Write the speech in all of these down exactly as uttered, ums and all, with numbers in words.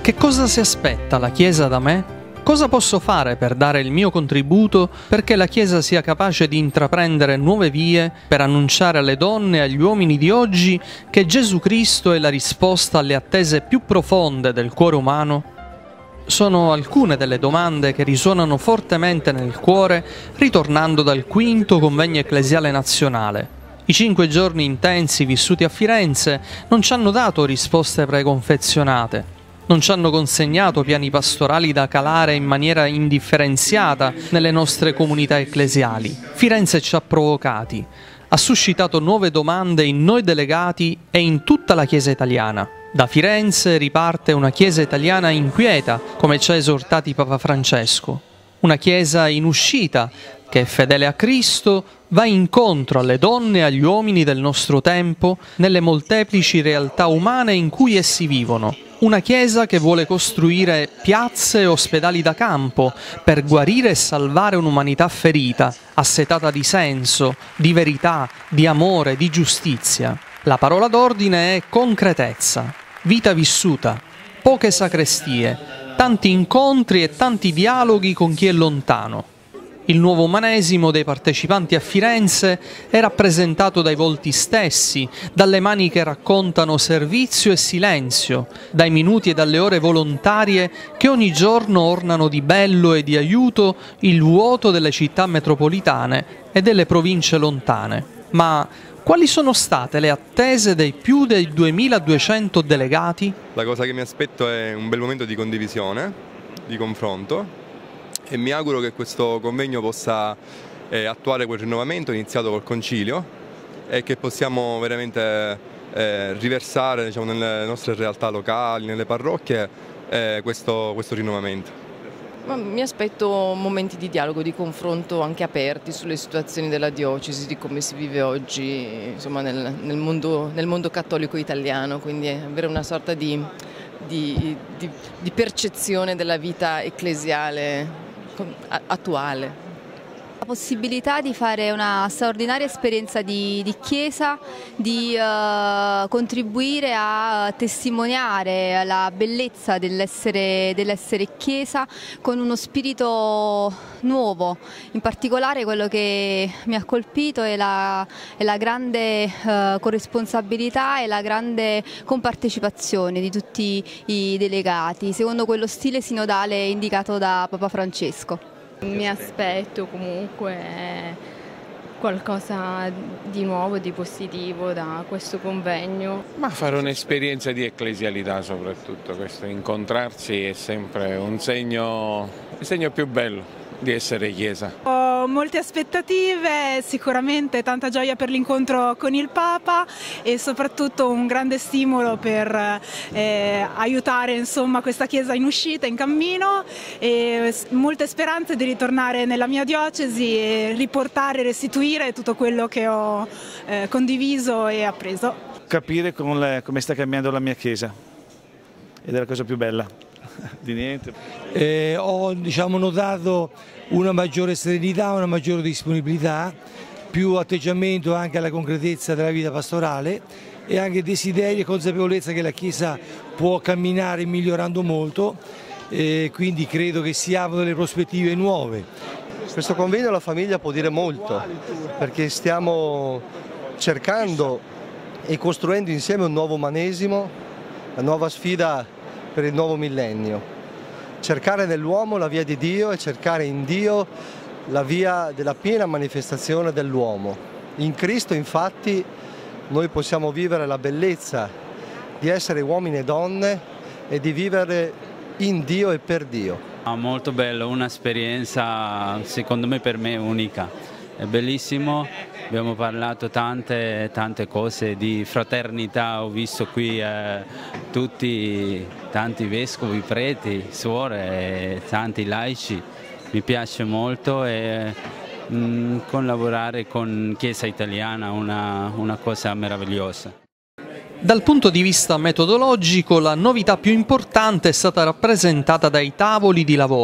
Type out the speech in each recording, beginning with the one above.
Che cosa si aspetta la Chiesa da me? Cosa posso fare per dare il mio contributo perché la Chiesa sia capace di intraprendere nuove vie per annunciare alle donne e agli uomini di oggi che Gesù Cristo è la risposta alle attese più profonde del cuore umano? Sono alcune delle domande che risuonano fortemente nel cuore ritornando dal quinto convegno ecclesiale nazionale. I cinque giorni intensi vissuti a Firenze non ci hanno dato risposte preconfezionate. Non ci hanno consegnato piani pastorali da calare in maniera indifferenziata nelle nostre comunità ecclesiali. Firenze ci ha provocati, ha suscitato nuove domande in noi delegati e in tutta la Chiesa italiana. Da Firenze riparte una Chiesa italiana inquieta, come ci ha esortati Papa Francesco. Una Chiesa in uscita, che è fedele a Cristo, va incontro alle donne e agli uomini del nostro tempo nelle molteplici realtà umane in cui essi vivono. Una Chiesa che vuole costruire piazze e ospedali da campo per guarire e salvare un'umanità ferita, assetata di senso, di verità, di amore, di giustizia. La parola d'ordine è concretezza, vita vissuta, poche sacrestie, tanti incontri e tanti dialoghi con chi è lontano. Il nuovo umanesimo dei partecipanti a Firenze è rappresentato dai volti stessi, dalle mani che raccontano servizio e silenzio, dai minuti e dalle ore volontarie che ogni giorno ornano di bello e di aiuto il vuoto delle città metropolitane e delle province lontane. Ma quali sono state le attese dei più dei duemiladuecento delegati? La cosa che mi aspetto è un bel momento di condivisione, di confronto, e mi auguro che questo convegno possa eh, attuare quel rinnovamento iniziato col Concilio e che possiamo veramente eh, riversare, diciamo, nelle nostre realtà locali, nelle parrocchie, eh, questo, questo rinnovamento. Ma mi aspetto momenti di dialogo, di confronto anche aperti sulle situazioni della diocesi, di come si vive oggi, insomma, nel, nel, mondo, nel mondo cattolico italiano, quindi avere una sorta di, di, di, di percezione della vita ecclesiale attuale. La possibilità di fare una straordinaria esperienza di, di Chiesa, di uh, contribuire a testimoniare la bellezza dell'essere dell'essere Chiesa con uno spirito nuovo. In particolare quello che mi ha colpito è la, è la grande uh, corresponsabilità e la grande compartecipazione di tutti i delegati, secondo quello stile sinodale indicato da Papa Francesco. Mi aspetto comunque qualcosa di nuovo, di positivo da questo convegno. Ma fare un'esperienza di ecclesialità soprattutto, questo incontrarsi è sempre un segno, il segno più bello di essere Chiesa. Ho molte aspettative, sicuramente tanta gioia per l'incontro con il Papa e soprattutto un grande stimolo per eh, aiutare, insomma, questa Chiesa in uscita, in cammino, e molte speranze di ritornare nella mia diocesi e riportare, restituire tutto quello che ho eh, condiviso e appreso. Capire come, come sta cambiando la mia Chiesa ed è la cosa più bella. Di niente. Eh, ho diciamo, notato una maggiore serenità, una maggiore disponibilità, più atteggiamento anche alla concretezza della vita pastorale e anche desiderio e consapevolezza che la Chiesa può camminare migliorando molto, eh, quindi credo che si aprono delle prospettive nuove. Questo convegno alla famiglia può dire molto, perché stiamo cercando e costruendo insieme un nuovo umanesimo, la nuova sfida per il nuovo millennio. Cercare nell'uomo la via di Dio e cercare in Dio la via della piena manifestazione dell'uomo. In Cristo, infatti, noi possiamo vivere la bellezza di essere uomini e donne e di vivere in Dio e per Dio. Ah, molto bello, un'esperienza secondo me per me unica. È bellissimo, abbiamo parlato tante, tante cose di fraternità, ho visto qui eh, tutti, tanti vescovi, preti, suore, tanti laici, mi piace molto e mh, collaborare con Chiesa Italiana è una, una cosa meravigliosa. Dal punto di vista metodologico, la novità più importante è stata rappresentata dai tavoli di lavoro.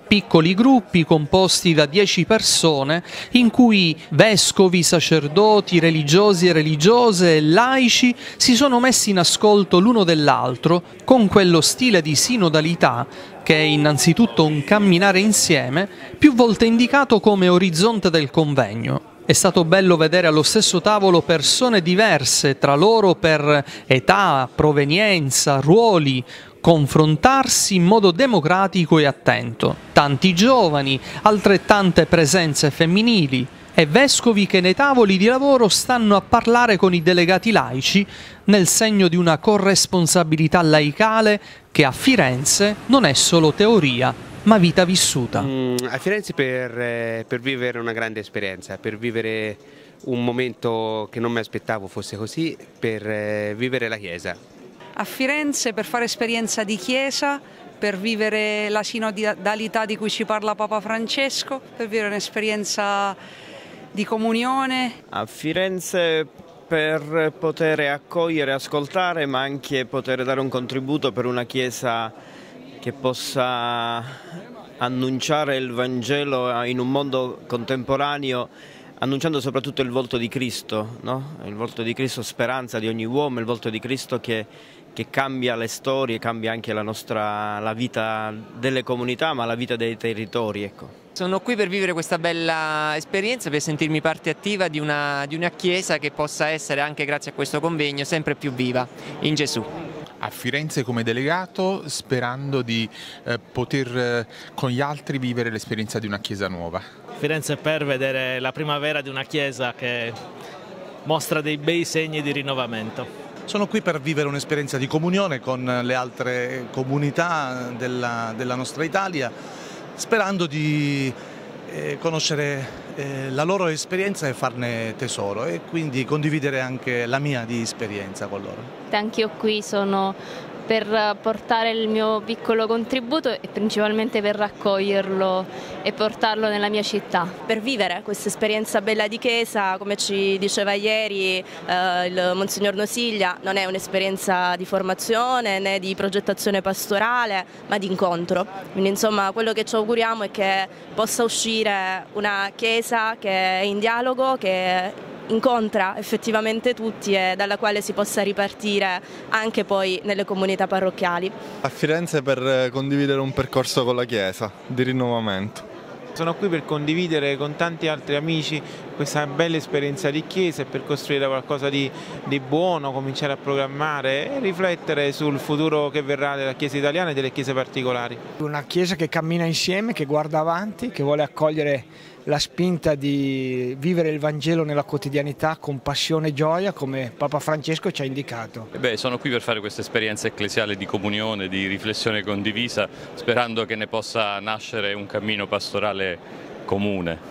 piccoli gruppi composti da dieci persone in cui vescovi, sacerdoti, religiosi e religiose e laici si sono messi in ascolto l'uno dell'altro con quello stile di sinodalità che è innanzitutto un camminare insieme, più volte indicato come orizzonte del convegno. È stato bello vedere allo stesso tavolo persone diverse tra loro per età, provenienza, ruoli, confrontarsi in modo democratico e attento. Tanti giovani, altrettante presenze femminili e vescovi che nei tavoli di lavoro stanno a parlare con i delegati laici nel segno di una corresponsabilità laicale che a Firenze non è solo teoria, ma vita vissuta. Mm, a Firenze per, eh, per vivere una grande esperienza, per vivere un momento che non mi aspettavo fosse così, per eh, vivere la Chiesa. A Firenze per fare esperienza di Chiesa, per vivere la sinodalità di cui ci parla Papa Francesco, per vivere un'esperienza di comunione. A Firenze per poter accogliere, ascoltare, ma anche poter dare un contributo per una Chiesa che possa annunciare il Vangelo in un mondo contemporaneo, annunciando soprattutto il volto di Cristo, no? Il volto di Cristo, speranza di ogni uomo, il volto di Cristo che, che cambia le storie, cambia anche la nostra la vita delle comunità, ma la vita dei territori. Ecco. Sono qui per vivere questa bella esperienza, per sentirmi parte attiva di una, di una Chiesa che possa essere, anche grazie a questo convegno, sempre più viva in Gesù. A Firenze come delegato, sperando di eh, poter eh, con gli altri vivere l'esperienza di una Chiesa nuova. Firenze per vedere la primavera di una Chiesa che mostra dei bei segni di rinnovamento. Sono qui per vivere un'esperienza di comunione con le altre comunità della, della nostra Italia, sperando di eh, conoscere eh, la loro esperienza e farne tesoro e quindi condividere anche la mia di esperienza con loro. Anch'io qui sono per portare il mio piccolo contributo e principalmente per raccoglierlo e portarlo nella mia città. Per vivere questa esperienza bella di Chiesa, come ci diceva ieri eh, il Monsignor Nosiglia, non è un'esperienza di formazione né di progettazione pastorale, ma di incontro. Quindi insomma quello che ci auguriamo è che possa uscire una Chiesa che è in dialogo, che incontra effettivamente tutti e dalla quale si possa ripartire anche poi nelle comunità parrocchiali. A Firenze per condividere un percorso con la Chiesa di rinnovamento. Sono qui per condividere con tanti altri amici questa bella esperienza di Chiesa e per costruire qualcosa di, di buono, cominciare a programmare e riflettere sul futuro che verrà della Chiesa italiana e delle Chiese particolari. Una Chiesa che cammina insieme, che guarda avanti, che vuole accogliere la spinta di vivere il Vangelo nella quotidianità con passione e gioia, come Papa Francesco ci ha indicato. Beh, sono qui per fare questa esperienza ecclesiale di comunione, di riflessione condivisa, sperando che ne possa nascere un cammino pastorale comune.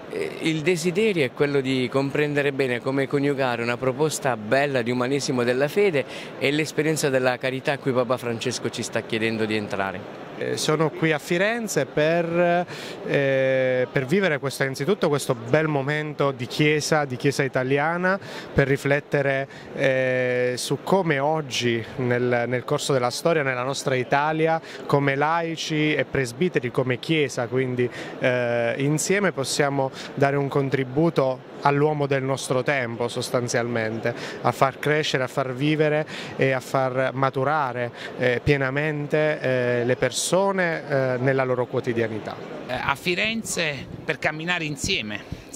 Il desiderio è quello di comprendere bene come coniugare una proposta bella di umanesimo della fede e l'esperienza della carità a cui Papa Francesco ci sta chiedendo di entrare. Sono qui a Firenze per, eh, per vivere questo, innanzitutto questo bel momento di Chiesa, di Chiesa italiana, per riflettere eh, su come oggi nel, nel corso della storia nella nostra Italia, come laici e presbiteri, come Chiesa, quindi eh, insieme possiamo dare un contributo all'uomo del nostro tempo sostanzialmente, a far crescere, a far vivere e a far maturare eh, pienamente eh, le persone eh, nella loro quotidianità. A Firenze per camminare insieme,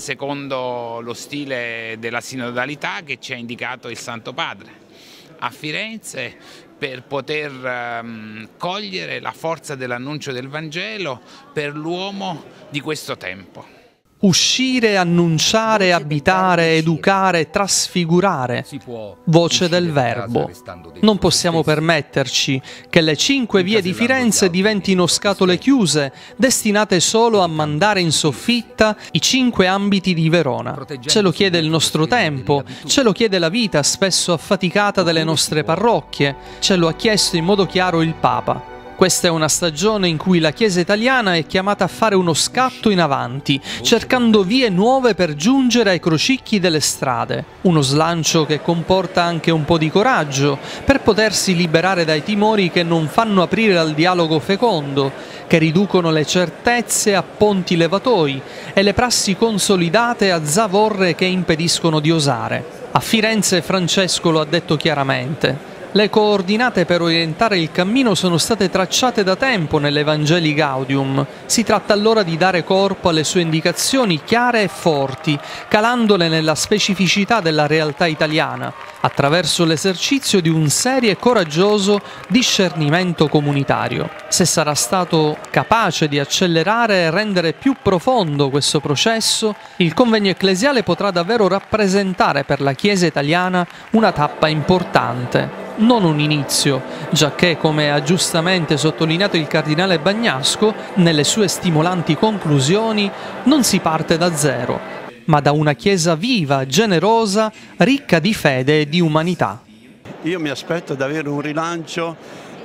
secondo lo stile della sinodalità che ci ha indicato il Santo Padre. A Firenze per poter um, cogliere la forza dell'annuncio del Vangelo per l'uomo di questo tempo. Uscire, annunciare, abitare, educare, trasfigurare. Voce del Verbo. Non possiamo permetterci che le cinque vie di Firenze diventino scatole chiuse, destinate solo a mandare in soffitta i cinque ambiti di Verona. Ce lo chiede il nostro tempo, ce lo chiede la vita spesso affaticata delle nostre parrocchie, ce lo ha chiesto in modo chiaro il Papa. Questa è una stagione in cui la Chiesa italiana è chiamata a fare uno scatto in avanti, cercando vie nuove per giungere ai crocicchi delle strade. Uno slancio che comporta anche un po' di coraggio, per potersi liberare dai timori che non fanno aprire al dialogo fecondo, che riducono le certezze a ponti levatoi e le prassi consolidate a zavorre che impediscono di osare. A Firenze Francesco lo ha detto chiaramente. Le coordinate per orientare il cammino sono state tracciate da tempo nell'Evangelii Gaudium. Si tratta allora di dare corpo alle sue indicazioni chiare e forti, calandole nella specificità della realtà italiana, attraverso l'esercizio di un serio e coraggioso discernimento comunitario. Se sarà stato capace di accelerare e rendere più profondo questo processo, il convegno ecclesiale potrà davvero rappresentare per la Chiesa italiana una tappa importante. Non un inizio, giacché, come ha giustamente sottolineato il cardinale Bagnasco, nelle sue stimolanti conclusioni, non si parte da zero, ma da una Chiesa viva, generosa, ricca di fede e di umanità. Io mi aspetto di avere un rilancio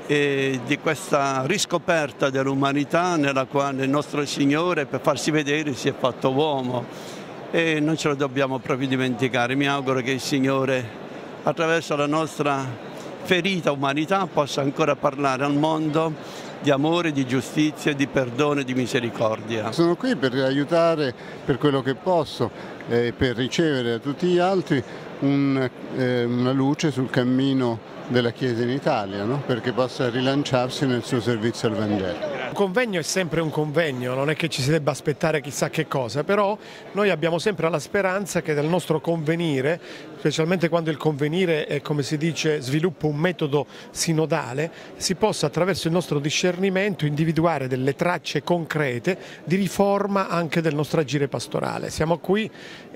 eh, di questa riscoperta dell'umanità nella quale il nostro Signore, per farsi vedere, si è fatto uomo, e non ce lo dobbiamo proprio dimenticare. Mi auguro che il Signore, attraverso la nostra ferita umanità, possa ancora parlare al mondo di amore, di giustizia, di perdono e di misericordia. Sono qui per aiutare per quello che posso e eh, per ricevere da tutti gli altri un, eh, una luce sul cammino della Chiesa in Italia, no? Perché possa rilanciarsi nel suo servizio al Vangelo. Un convegno è sempre un convegno, non è che ci si debba aspettare chissà che cosa, però noi abbiamo sempre la speranza che del nostro convenire, specialmente quando il convenire è, come si dice, sviluppa un metodo sinodale, si possa attraverso il nostro discernimento individuare delle tracce concrete di riforma anche del nostro agire pastorale. Siamo qui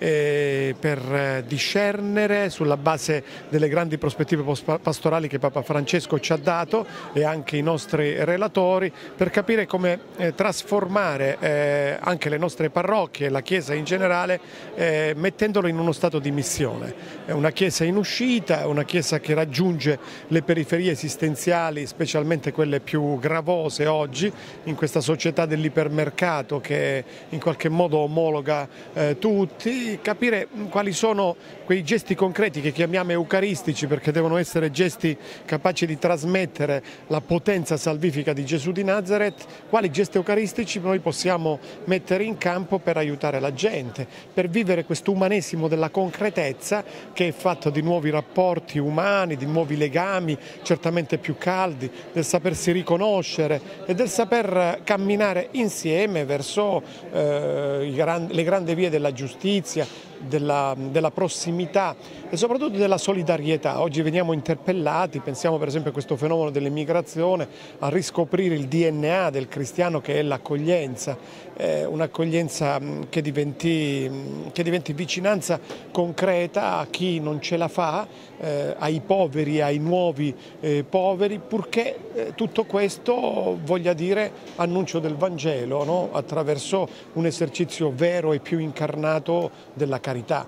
eh, per discernere sulla base delle grandi prospettive pastorali che Papa Francesco ci ha dato e anche i nostri relatori, per capire come eh, trasformare eh, anche le nostre parrocchie e la Chiesa in generale, eh, mettendolo in uno stato di missione. È una Chiesa in uscita, una Chiesa che raggiunge le periferie esistenziali, specialmente quelle più gravose oggi, in questa società dell'ipermercato che in qualche modo omologa eh, tutti, capire quali sono quei gesti concreti che chiamiamo eucaristici, perché devono essere gesti capaci di trasmettere la potenza salvifica di Gesù di Nazareth, quali gesti eucaristici noi possiamo mettere in campo per aiutare la gente, per vivere questo umanesimo della concretezza, che è fatto di nuovi rapporti umani, di nuovi legami certamente più caldi, del sapersi riconoscere e del saper camminare insieme verso eh, i gran, le grandi vie della giustizia, Della, della prossimità e soprattutto della solidarietà. Oggi veniamo interpellati, pensiamo per esempio a questo fenomeno dell'immigrazione, a riscoprire il D N A del cristiano, che è l'accoglienza, eh, un'accoglienza che diventi, che diventi vicinanza concreta a chi non ce la fa, eh, ai poveri, ai nuovi eh, poveri, purché eh, tutto questo voglia dire annuncio del Vangelo, no? Attraverso un esercizio vero e più incarnato della carità.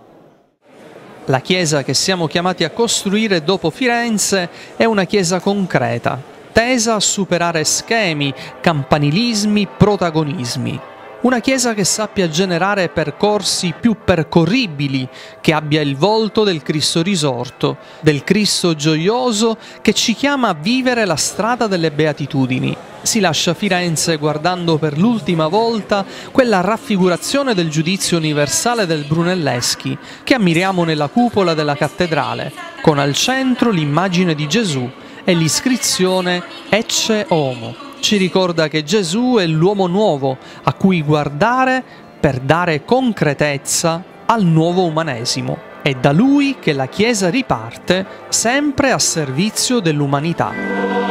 La Chiesa che siamo chiamati a costruire dopo Firenze è una Chiesa concreta, tesa a superare schemi, campanilismi, protagonismi. Una Chiesa che sappia generare percorsi più percorribili, che abbia il volto del Cristo risorto, del Cristo gioioso che ci chiama a vivere la strada delle beatitudini. Si lascia Firenze guardando per l'ultima volta quella raffigurazione del giudizio universale del Brunelleschi che ammiriamo nella cupola della cattedrale, con al centro l'immagine di Gesù e l'iscrizione Ecce Homo. Ci ricorda che Gesù è l'uomo nuovo a cui guardare per dare concretezza al nuovo umanesimo. È da lui che la Chiesa riparte sempre a servizio dell'umanità.